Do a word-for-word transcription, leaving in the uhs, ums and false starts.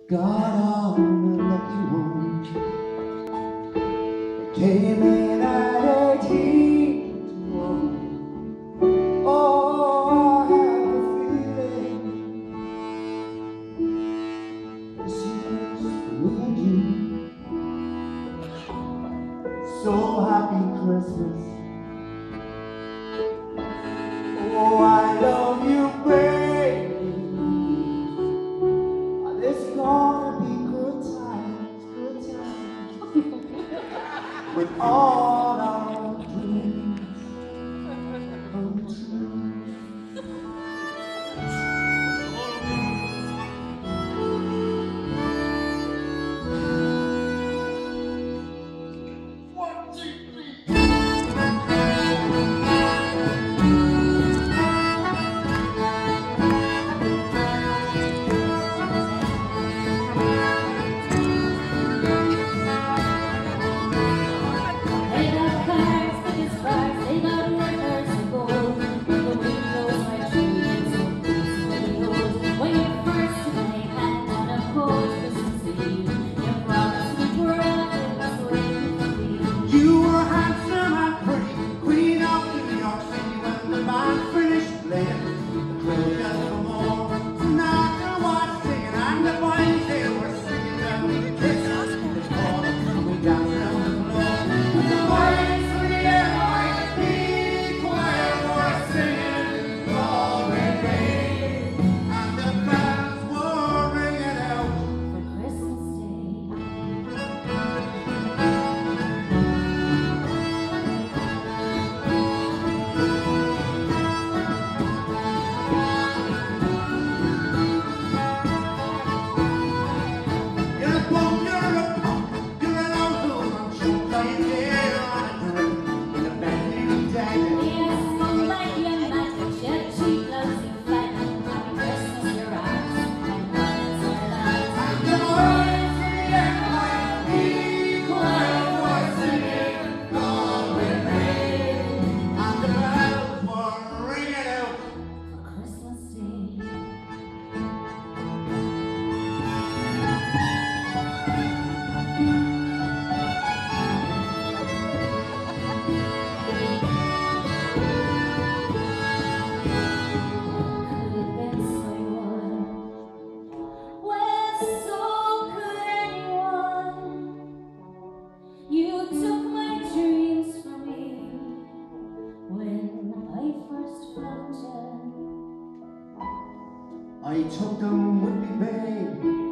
Got on a lucky one. It came in at eighteen to one. Oh, I have a feeling this is for me and you. So happy Christmas. Oh, I love you, baby. There's gonna be good times, good times. When all our dreams come true. You were handsome and pretty, queen of New York City. When the band finished playing, the crowd yelled for more. Sinatra was singing and the boys they were singing. Then we kissed and they called and we danced down the floor. But the boys from the N Y P choir were singing Glory Day, and the bells were ringing out for Christmas Day. I took them with me, babe.